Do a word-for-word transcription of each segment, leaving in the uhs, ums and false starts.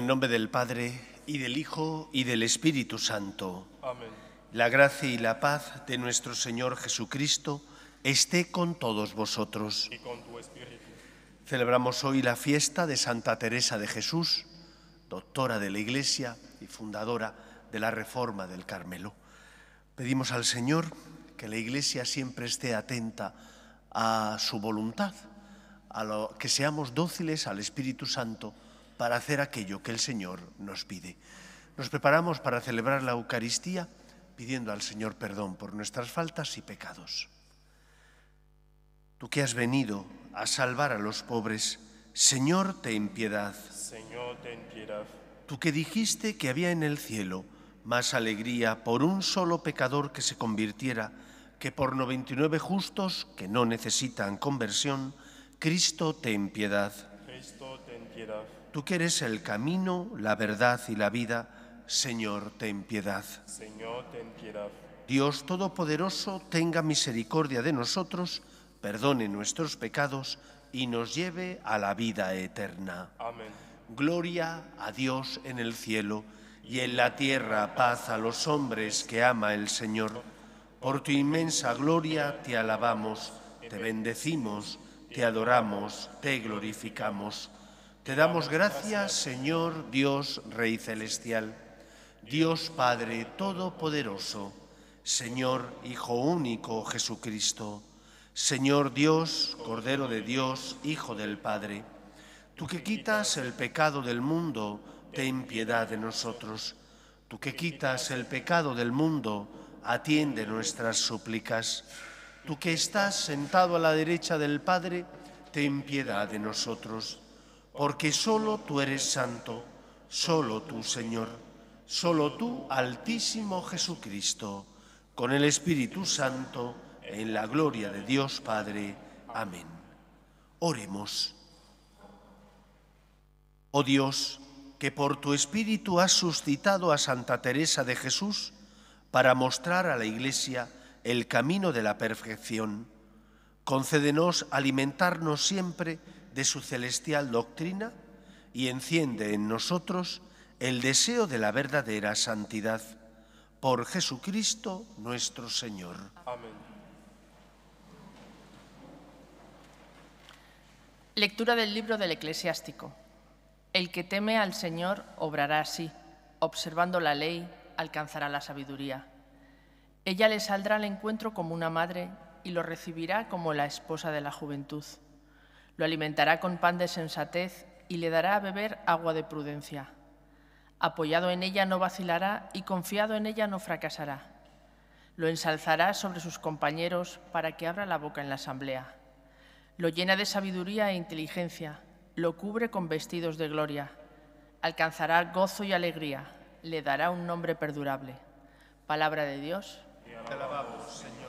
el nombre del Padre, y del Hijo, y del Espíritu Santo. Amén. La gracia y la paz de nuestro Señor Jesucristo esté con todos vosotros. Y con tu espíritu. Celebramos hoy la fiesta de Santa Teresa de Jesús, doctora de la Iglesia y fundadora de la Reforma del Carmelo. Pedimos al Señor que la Iglesia siempre esté atenta a su voluntad, a lo, que seamos dóciles al Espíritu Santo para hacer aquello que el Señor nos pide. Nos preparamos para celebrar la Eucaristía pidiendo al Señor perdón por nuestras faltas y pecados. Tú que has venido a salvar a los pobres, Señor, ten piedad. Señor, ten piedad. Tú que dijiste que había en el cielo más alegría por un solo pecador que se convirtiera que por noventa y nueve justos que no necesitan conversión, Cristo, ten piedad. Cristo, ten piedad. Tú que eres el camino, la verdad y la vida, Señor, ten piedad. Señor, ten piedad. Dios Todopoderoso, tenga misericordia de nosotros, perdone nuestros pecados y nos lleve a la vida eterna. Amén. Gloria a Dios en el cielo y en la tierra paz a los hombres que ama el Señor. Por tu inmensa gloria te alabamos, te bendecimos, te adoramos, te glorificamos. Te damos gracias, Señor Dios Rey Celestial, Dios Padre Todopoderoso, Señor Hijo Único Jesucristo, Señor Dios, Cordero de Dios, Hijo del Padre. Tú que quitas el pecado del mundo, ten piedad de nosotros. Tú que quitas el pecado del mundo, atiende nuestras súplicas. Tú que estás sentado a la derecha del Padre, ten piedad de nosotros. Porque solo tú eres santo, solo tú, Señor, solo tú, Altísimo Jesucristo, con el Espíritu Santo, en la gloria de Dios Padre. Amén. Oremos. Oh Dios, que por tu Espíritu has suscitado a Santa Teresa de Jesús para mostrar a la Iglesia el camino de la perfección, concédenos alimentarnos siempre de su celestial doctrina y enciende en nosotros el deseo de la verdadera santidad. Por Jesucristo nuestro Señor. Amén. Lectura del libro del Eclesiástico. El que teme al Señor obrará así, observando la ley, alcanzará la sabiduría. Ella le saldrá al encuentro como una madre y lo recibirá como la esposa de la juventud. Lo alimentará con pan de sensatez y le dará a beber agua de prudencia. Apoyado en ella no vacilará y confiado en ella no fracasará. Lo ensalzará sobre sus compañeros para que abra la boca en la asamblea. Lo llena de sabiduría e inteligencia, lo cubre con vestidos de gloria. Alcanzará gozo y alegría, le dará un nombre perdurable. Palabra de Dios. Te alabamos, Señor.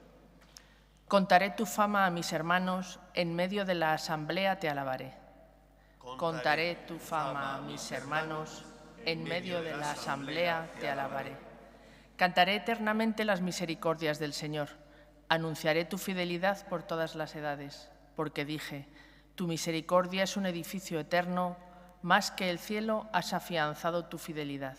Contaré tu fama a mis hermanos, en medio de la asamblea te alabaré. Contaré tu fama a mis hermanos, en medio de la asamblea te alabaré. Cantaré eternamente las misericordias del Señor. Anunciaré tu fidelidad por todas las edades, porque dije, tu misericordia es un edificio eterno, más que el cielo has afianzado tu fidelidad.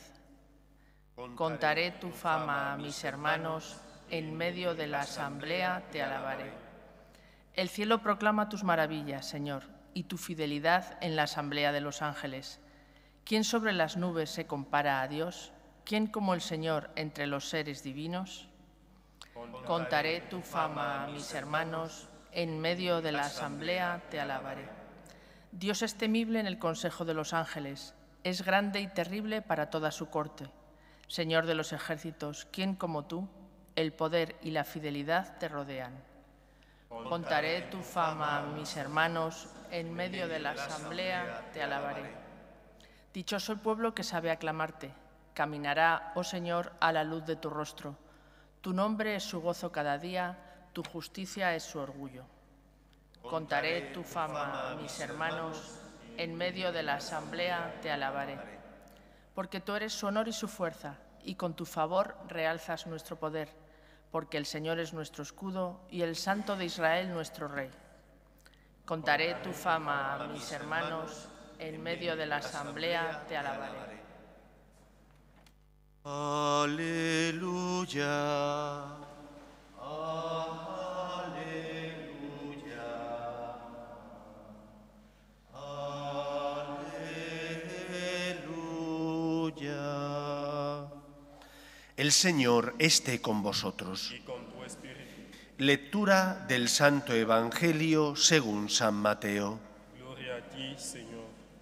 Contaré tu fama a mis hermanos, en medio de la asamblea te alabaré. El cielo proclama tus maravillas, Señor, y tu fidelidad en la asamblea de los ángeles. ¿Quién sobre las nubes se compara a Dios? ¿Quién como el Señor entre los seres divinos? Contaré tu fama a mis hermanos, en medio de la asamblea te alabaré. Dios es temible en el consejo de los ángeles, es grande y terrible para toda su corte. Señor de los ejércitos, ¿quién como tú? El poder y la fidelidad te rodean. Contaré tu fama a mis hermanos, en medio de la asamblea te alabaré. Dichoso el pueblo que sabe aclamarte, caminará, oh Señor, a la luz de tu rostro. Tu nombre es su gozo cada día, tu justicia es su orgullo. Contaré tu fama a mis hermanos, en medio de la asamblea te alabaré. Porque tú eres su honor y su fuerza, y con tu favor realzas nuestro poder, porque el Señor es nuestro escudo y el Santo de Israel nuestro Rey. Contaré tu fama a mis hermanos, en medio de la asamblea te alabaré. Aleluya. El Señor esté con vosotros. Y con tu espíritu. Lectura del Santo Evangelio según San Mateo. Gloria a ti, Señor.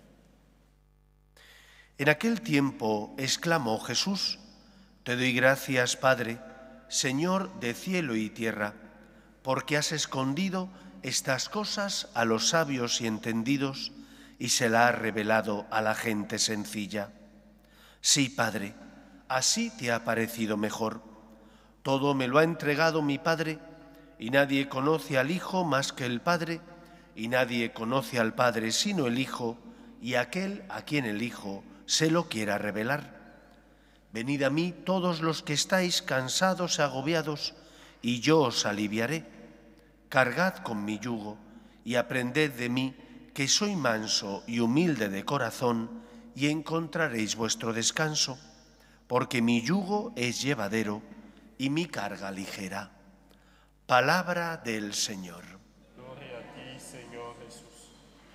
En aquel tiempo exclamó Jesús: Te doy gracias, Padre, Señor de cielo y tierra, porque has escondido estas cosas a los sabios y entendidos y se las has revelado a la gente sencilla. Sí, Padre, así te ha parecido mejor. Todo me lo ha entregado mi Padre, y nadie conoce al Hijo más que el Padre, y nadie conoce al Padre sino el Hijo, y aquel a quien el Hijo se lo quiera revelar. Venid a mí todos los que estáis cansados y agobiados, y yo os aliviaré. Cargad con mi yugo, y aprended de mí, que soy manso y humilde de corazón, y encontraréis vuestro descanso, porque mi yugo es llevadero y mi carga ligera. Palabra del Señor. Gloria a ti, Señor Jesús.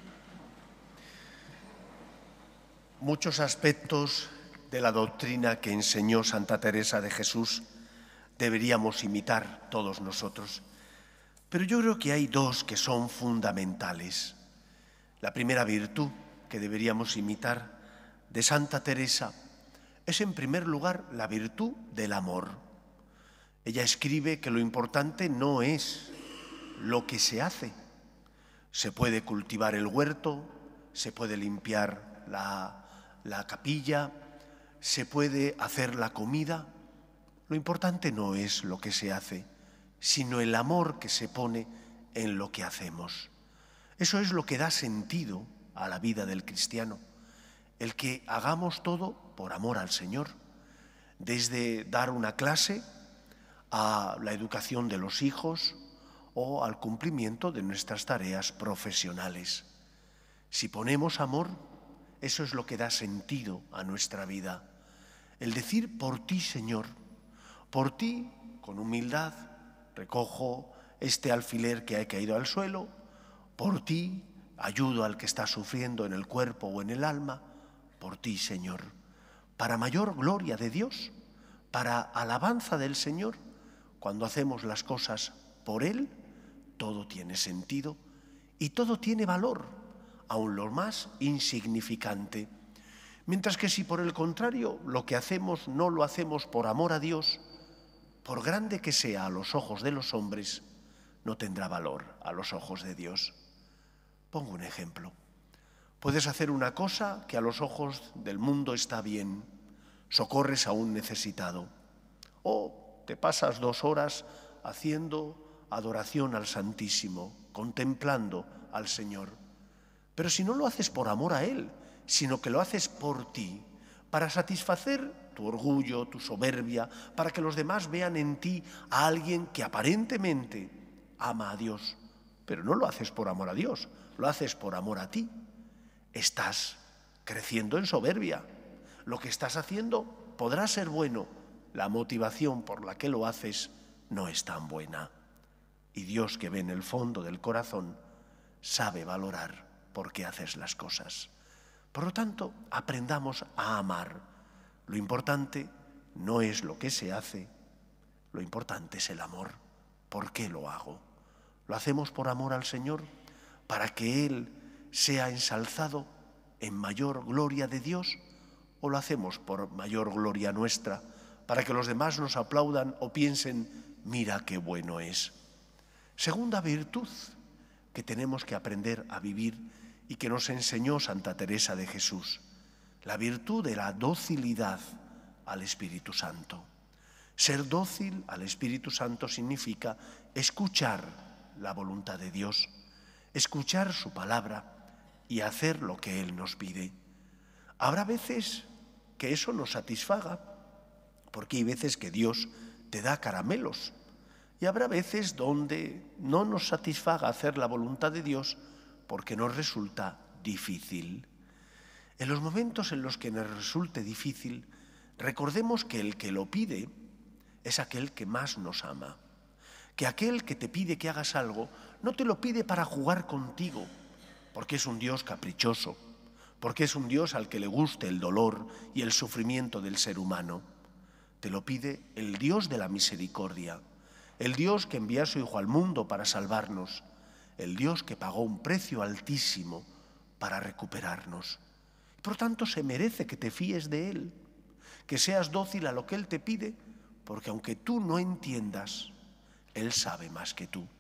Muchos aspectos de la doctrina que enseñó Santa Teresa de Jesús deberíamos imitar todos nosotros, pero yo creo que hay dos que son fundamentales. La primera virtud que deberíamos imitar de Santa Teresa es, en primer lugar, la virtud del amor. Ella escribe que lo importante no es lo que se hace. Se puede cultivar el huerto, se puede limpiar la, la capilla, se puede hacer la comida. Lo importante no es lo que se hace, sino el amor que se pone en lo que hacemos. Eso es lo que da sentido a la vida del cristiano, el que hagamos todo por amor al Señor, desde dar una clase a la educación de los hijos o al cumplimiento de nuestras tareas profesionales. Si ponemos amor, eso es lo que da sentido a nuestra vida. El decir por ti, Señor, por ti, con humildad, recojo este alfiler que ha caído al suelo, por ti, ayudo al que está sufriendo en el cuerpo o en el alma, por ti, Señor, para mayor gloria de Dios, para alabanza del Señor. Cuando hacemos las cosas por Él, todo tiene sentido y todo tiene valor, aun lo más insignificante. Mientras que si por el contrario lo que hacemos no lo hacemos por amor a Dios, por grande que sea a los ojos de los hombres, no tendrá valor a los ojos de Dios. Pongo un ejemplo. Puedes hacer una cosa que a los ojos del mundo está bien, socorres a un necesitado, o te pasas dos horas haciendo adoración al Santísimo, contemplando al Señor. Pero si no lo haces por amor a Él, sino que lo haces por ti, para satisfacer tu orgullo, tu soberbia, para que los demás vean en ti a alguien que aparentemente ama a Dios, pero no lo haces por amor a Dios, lo haces por amor a ti, estás creciendo en soberbia. Lo que estás haciendo podrá ser bueno, la motivación por la que lo haces no es tan buena. Y Dios, que ve en el fondo del corazón, sabe valorar por qué haces las cosas. Por lo tanto, aprendamos a amar. Lo importante no es lo que se hace, lo importante es el amor. ¿Por qué lo hago? ¿Lo hacemos por amor al Señor? ¿Para que Él sea ensalzado en mayor gloria de Dios? ¿O lo hacemos por mayor gloria nuestra, para que los demás nos aplaudan o piensen, mira qué bueno es? Segunda virtud que tenemos que aprender a vivir y que nos enseñó Santa Teresa de Jesús, la virtud de la docilidad al Espíritu Santo. Ser dócil al Espíritu Santo significa escuchar la voluntad de Dios, escuchar su palabra y hacer lo que Él nos pide. Habrá veces que eso nos satisfaga, porque hay veces que Dios te da caramelos, y habrá veces donde no nos satisfaga hacer la voluntad de Dios porque nos resulta difícil. En los momentos en los que nos resulte difícil, recordemos que el que lo pide es aquel que más nos ama, que aquel que te pide que hagas algo no te lo pide para jugar contigo, porque es un Dios caprichoso, porque es un Dios al que le guste el dolor y el sufrimiento del ser humano. Te lo pide el Dios de la misericordia, el Dios que envía a su Hijo al mundo para salvarnos, el Dios que pagó un precio altísimo para recuperarnos. Por tanto, se merece que te fíes de Él, que seas dócil a lo que Él te pide, porque aunque tú no entiendas, Él sabe más que tú.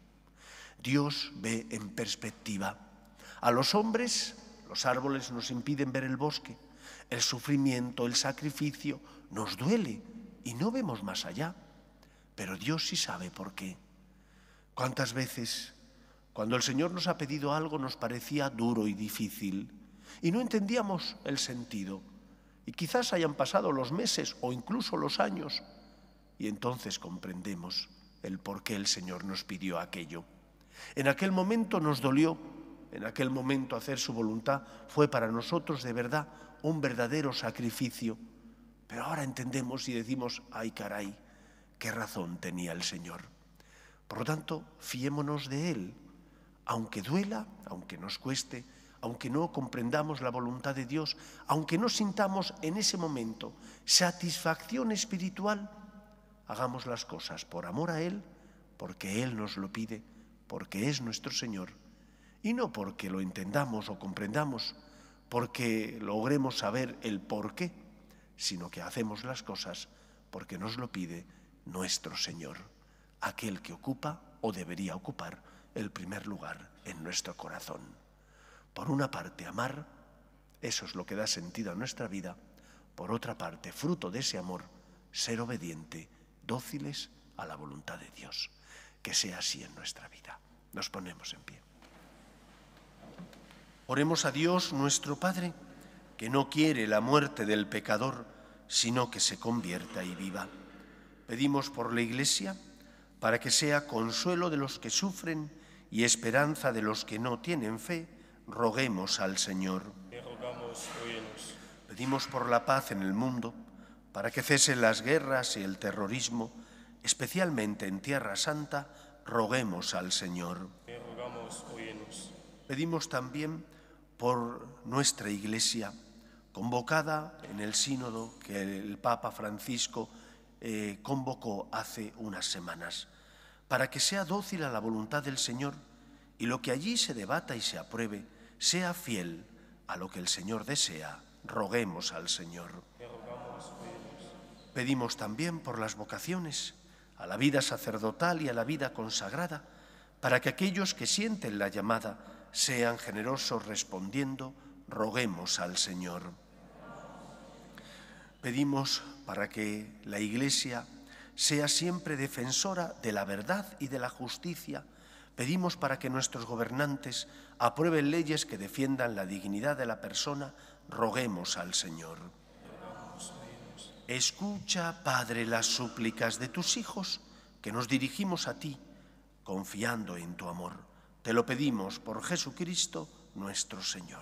Dios ve en perspectiva. A los hombres, los árboles nos impiden ver el bosque, el sufrimiento, el sacrificio, nos duele y no vemos más allá. Pero Dios sí sabe por qué. ¿Cuántas veces, cuando el Señor nos ha pedido algo, nos parecía duro y difícil y no entendíamos el sentido? Y quizás hayan pasado los meses o incluso los años y entonces comprendemos el por qué el Señor nos pidió aquello. En aquel momento nos dolió, en aquel momento hacer su voluntad fue para nosotros de verdad un verdadero sacrificio, pero ahora entendemos y decimos, ay caray, qué razón tenía el Señor. Por lo tanto, fiémonos de Él, aunque duela, aunque nos cueste, aunque no comprendamos la voluntad de Dios, aunque no sintamos en ese momento satisfacción espiritual, hagamos las cosas por amor a Él, porque Él nos lo pide, porque es nuestro Señor, y no porque lo entendamos o comprendamos, porque logremos saber el por qué, sino que hacemos las cosas porque nos lo pide nuestro Señor, aquel que ocupa o debería ocupar el primer lugar en nuestro corazón. Por una parte, amar, eso es lo que da sentido a nuestra vida. Por otra parte, fruto de ese amor, ser obediente, dóciles a la voluntad de Dios. Que sea así en nuestra vida. Nos ponemos en pie. Oremos a Dios nuestro Padre, que no quiere la muerte del pecador, sino que se convierta y viva. Pedimos por la Iglesia, para que sea consuelo de los que sufren y esperanza de los que no tienen fe, roguemos al Señor. Te rogamos, óyenos. Pedimos por la paz en el mundo, para que cesen las guerras y el terrorismo, especialmente en Tierra Santa, roguemos al Señor. Te rogamos, óyenos. Pedimos también por nuestra Iglesia, convocada en el sínodo que el Papa Francisco eh, convocó hace unas semanas, para que sea dócil a la voluntad del Señor y lo que allí se debata y se apruebe sea fiel a lo que el Señor desea. Roguemos al Señor. Te rogamos, óyenos. Pedimos también por las vocaciones, a la vida sacerdotal y a la vida consagrada, para que aquellos que sienten la llamada sean generosos respondiendo, roguemos al Señor. Pedimos para que la Iglesia sea siempre defensora de la verdad y de la justicia. Pedimos para que nuestros gobernantes aprueben leyes que defiendan la dignidad de la persona, roguemos al Señor. Escucha, Padre, las súplicas de tus hijos, que nos dirigimos a ti, confiando en tu amor. Te lo pedimos por Jesucristo, nuestro Señor.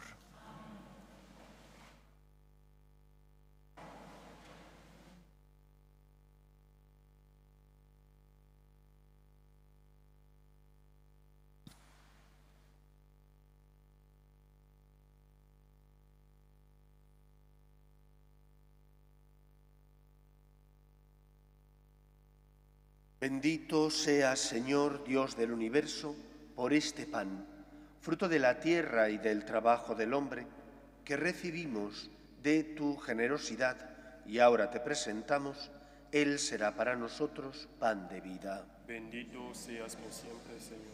Bendito seas, Señor, Dios del universo, por este pan, fruto de la tierra y del trabajo del hombre, que recibimos de tu generosidad y ahora te presentamos. Él será para nosotros pan de vida. Bendito seas por siempre, Señor.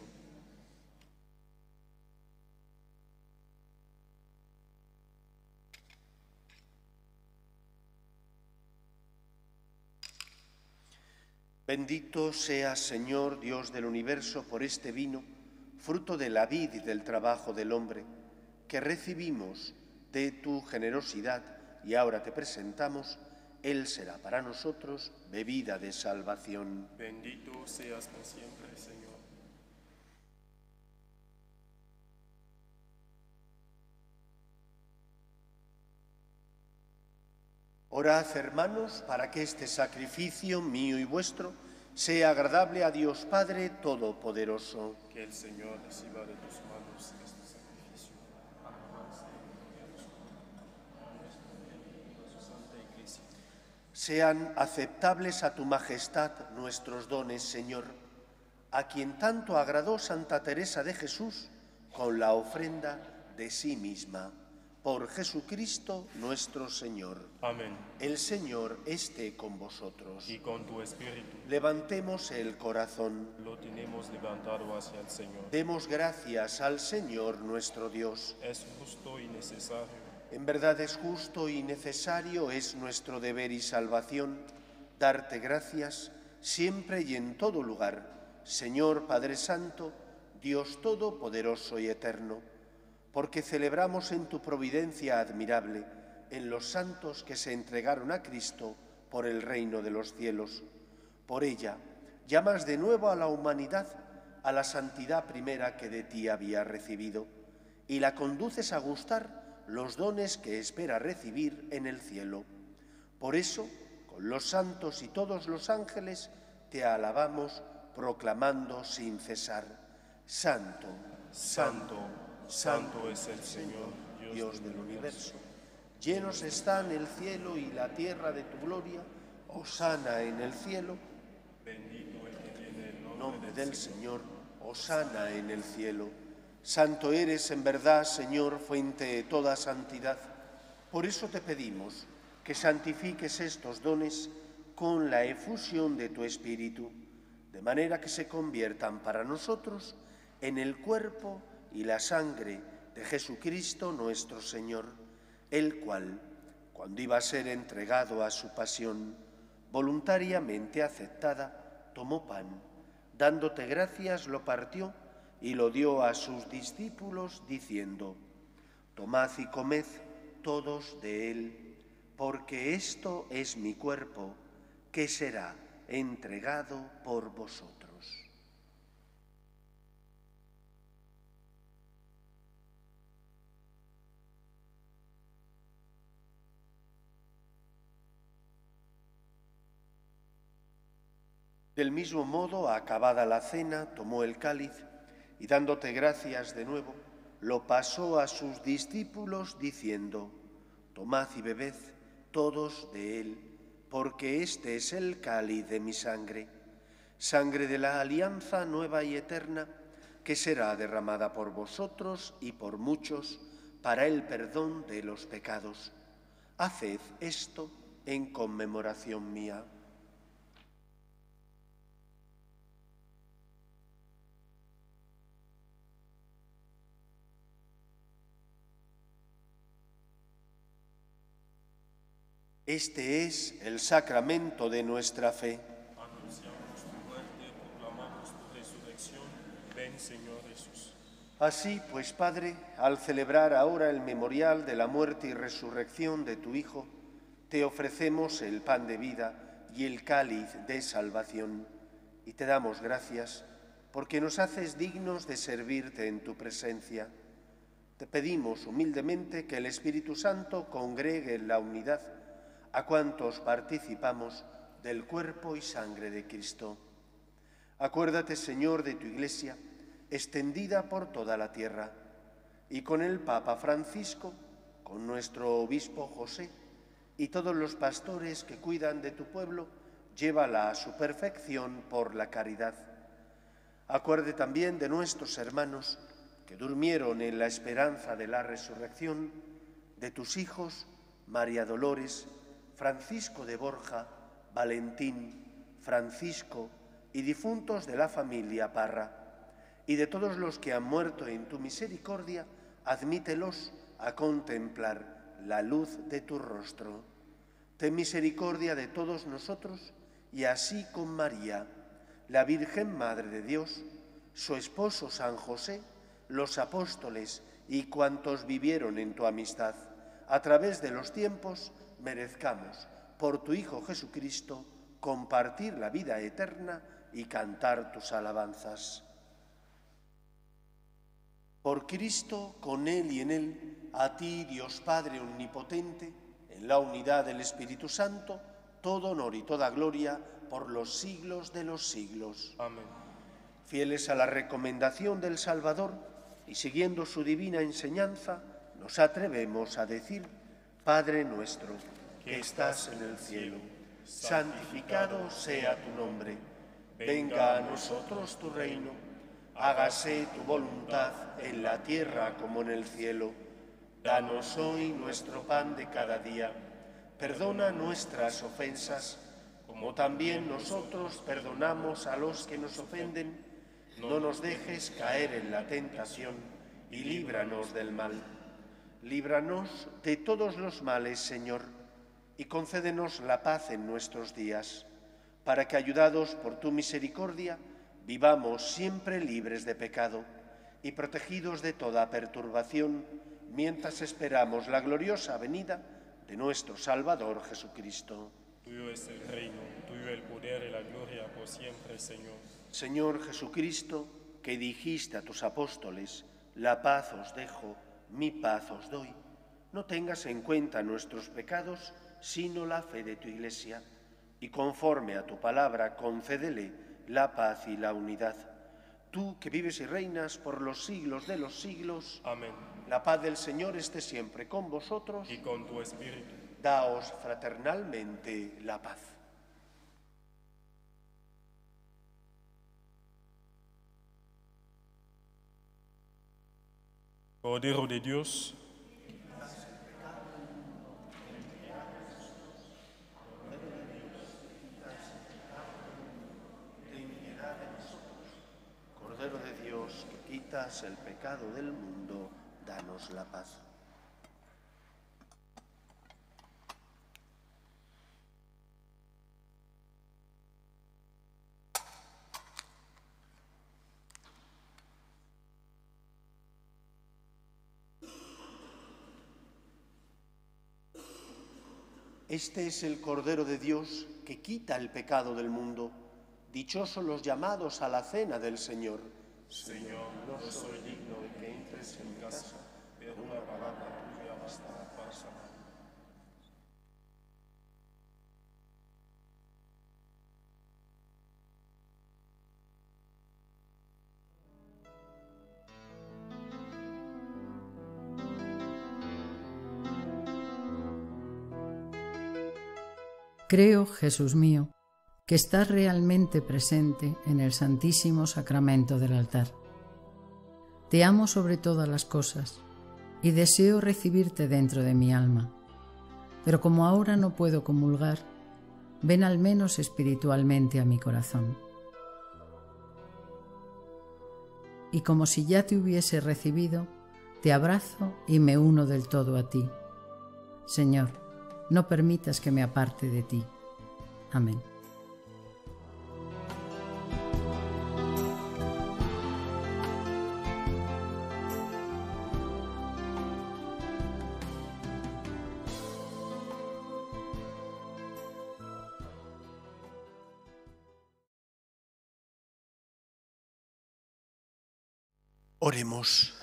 Bendito seas, Señor, Dios del universo, por este vino, fruto de la vid y del trabajo del hombre, que recibimos de tu generosidad y ahora te presentamos. Él será para nosotros bebida de salvación. Bendito seas por siempre, Señor. Orad, hermanos, para que este sacrificio mío y vuestro sea agradable a Dios Padre Todopoderoso. Que el Señor reciba de tus manos este sacrificio. Su Santa Iglesia. Sean aceptables a tu majestad nuestros dones, Señor, a quien tanto agradó Santa Teresa de Jesús con la ofrenda de sí misma. Por Jesucristo nuestro Señor. Amén. El Señor esté con vosotros. Y con tu espíritu. Levantemos el corazón. Lo tenemos levantado hacia el Señor. Demos gracias al Señor nuestro Dios. Es justo y necesario. En verdad es justo y necesario, es nuestro deber y salvación, darte gracias siempre y en todo lugar, Señor Padre Santo, Dios Todopoderoso y Eterno, porque celebramos en tu providencia admirable, en los santos que se entregaron a Cristo por el reino de los cielos. Por ella, llamas de nuevo a la humanidad a la santidad primera que de ti había recibido, y la conduces a gustar los dones que espera recibir en el cielo. Por eso, con los santos y todos los ángeles, te alabamos, proclamando sin cesar: Santo, Santo, Santo es el Señor, Dios, Dios del universo. Llenos están el cielo y la tierra de tu gloria. Hosana en el cielo. Bendito el que viene en nombre, Nombre del del Señor. Hosana en el cielo. Santo eres en verdad, Señor, fuente de toda santidad. Por eso te pedimos que santifiques estos dones con la efusión de tu Espíritu, de manera que se conviertan para nosotros en el cuerpo y la sangre de Jesucristo nuestro Señor, el cual, cuando iba a ser entregado a su pasión, voluntariamente aceptada, tomó pan, dándote gracias, lo partió y lo dio a sus discípulos, diciendo: Tomad y comed todos de él, porque esto es mi cuerpo, que será entregado por vosotros. Del mismo modo, acabada la cena, tomó el cáliz y, dándote gracias de nuevo, lo pasó a sus discípulos, diciendo: Tomad y bebed todos de él, porque este es el cáliz de mi sangre, sangre de la alianza nueva y eterna, que será derramada por vosotros y por muchos para el perdón de los pecados. Haced esto en conmemoración mía. Este es el sacramento de nuestra fe. Anunciamos tu muerte, proclamamos tu resurrección. Ven, Señor Jesús. Así pues, Padre, al celebrar ahora el memorial de la muerte y resurrección de tu Hijo, te ofrecemos el pan de vida y el cáliz de salvación, y te damos gracias porque nos haces dignos de servirte en tu presencia. Te pedimos humildemente que el Espíritu Santo congregue en la unidad a cuantos participamos del cuerpo y sangre de Cristo. Acuérdate, Señor, de tu Iglesia, extendida por toda la tierra, y con el Papa Francisco, con nuestro obispo José, y todos los pastores que cuidan de tu pueblo, llévala a su perfección por la caridad. Acuérdate también de nuestros hermanos que durmieron en la esperanza de la resurrección, de tus hijos, María Dolores, Francisco de Borja, Valentín, Francisco y difuntos de la familia Parra, y de todos los que han muerto en tu misericordia, admítelos a contemplar la luz de tu rostro. Ten misericordia de todos nosotros, y así con María, la Virgen Madre de Dios, su esposo San José, los apóstoles y cuantos vivieron en tu amistad, a través de los tiempos, merezcamos, por tu Hijo Jesucristo, compartir la vida eterna y cantar tus alabanzas. Por Cristo, con Él y en Él, a ti, Dios Padre Omnipotente, en la unidad del Espíritu Santo, todo honor y toda gloria por los siglos de los siglos. Amén. Fieles a la recomendación del Salvador y siguiendo su divina enseñanza, nos atrevemos a decir: Padre nuestro, que estás en el cielo, santificado sea tu nombre. Venga a nosotros tu reino. Hágase tu voluntad en la tierra como en el cielo. Danos hoy nuestro pan de cada día. Perdona nuestras ofensas, como también nosotros perdonamos a los que nos ofenden. No nos dejes caer en la tentación y líbranos del mal. Líbranos de todos los males, Señor, y concédenos la paz en nuestros días, para que, ayudados por tu misericordia, vivamos siempre libres de pecado y protegidos de toda perturbación, mientras esperamos la gloriosa venida de nuestro Salvador Jesucristo. Tuyo es el reino, tuyo el poder y la gloria por siempre, Señor. Señor Jesucristo, que dijiste a tus apóstoles: la paz os dejo, mi paz os doy, no tengas en cuenta nuestros pecados, sino la fe de tu Iglesia, y conforme a tu palabra concédele la paz y la unidad. Tú que vives y reinas por los siglos de los siglos. Amén. La paz del Señor esté siempre con vosotros. Y con tu espíritu. Daos fraternalmente la paz. Cordero de Dios, Cordero de Dios, que quitas el pecado del mundo, danos la paz. Este es el Cordero de Dios que quita el pecado del mundo. Dichosos los llamados a la cena del Señor. Señor, no soy digno de que entres en mi casa, pero una palabra tuya bastará para sanar. Creo, Jesús mío, que estás realmente presente en el Santísimo Sacramento del altar. Te amo sobre todas las cosas y deseo recibirte dentro de mi alma, pero como ahora no puedo comulgar, ven al menos espiritualmente a mi corazón. Y como si ya te hubiese recibido, te abrazo y me uno del todo a ti. Señor, no permitas que me aparte de ti. Amén. Oremos.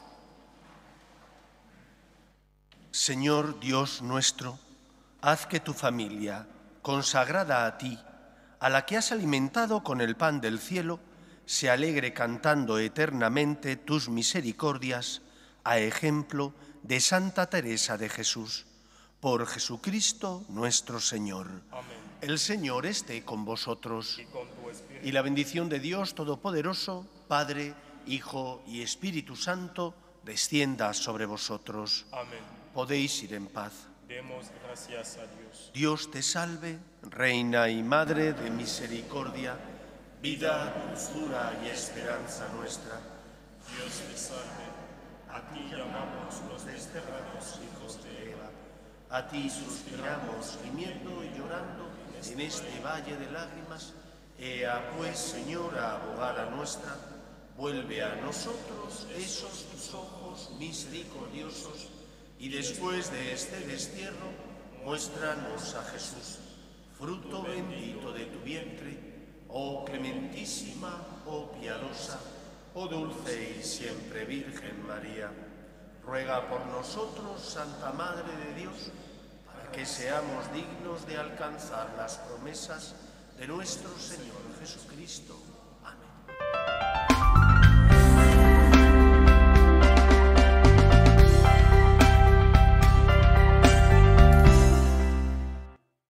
Señor Dios nuestro, haz que tu familia, consagrada a ti, a la que has alimentado con el pan del cielo, se alegre cantando eternamente tus misericordias, a ejemplo de Santa Teresa de Jesús. Por Jesucristo nuestro Señor. Amén. El Señor esté con vosotros. Y con tu espíritu. Y la bendición de Dios Todopoderoso, Padre, Hijo y Espíritu Santo, descienda sobre vosotros. Amén. Podéis ir en paz. Demos gracias a Dios. Dios te salve, Reina y Madre de misericordia, vida, dulzura y esperanza nuestra. Dios te salve. A ti llamamos los desterrados hijos de Eva. A ti suspiramos, gimiendo y llorando en este valle de lágrimas. Ea pues, Señora, abogada nuestra, vuelve a nosotros esos tus ojos misericordiosos, y después de este destierro, muéstranos a Jesús, fruto bendito de tu vientre, oh clementísima, oh piadosa, oh dulce y siempre Virgen María. Ruega por nosotros, Santa Madre de Dios, para que seamos dignos de alcanzar las promesas de nuestro Señor Jesucristo.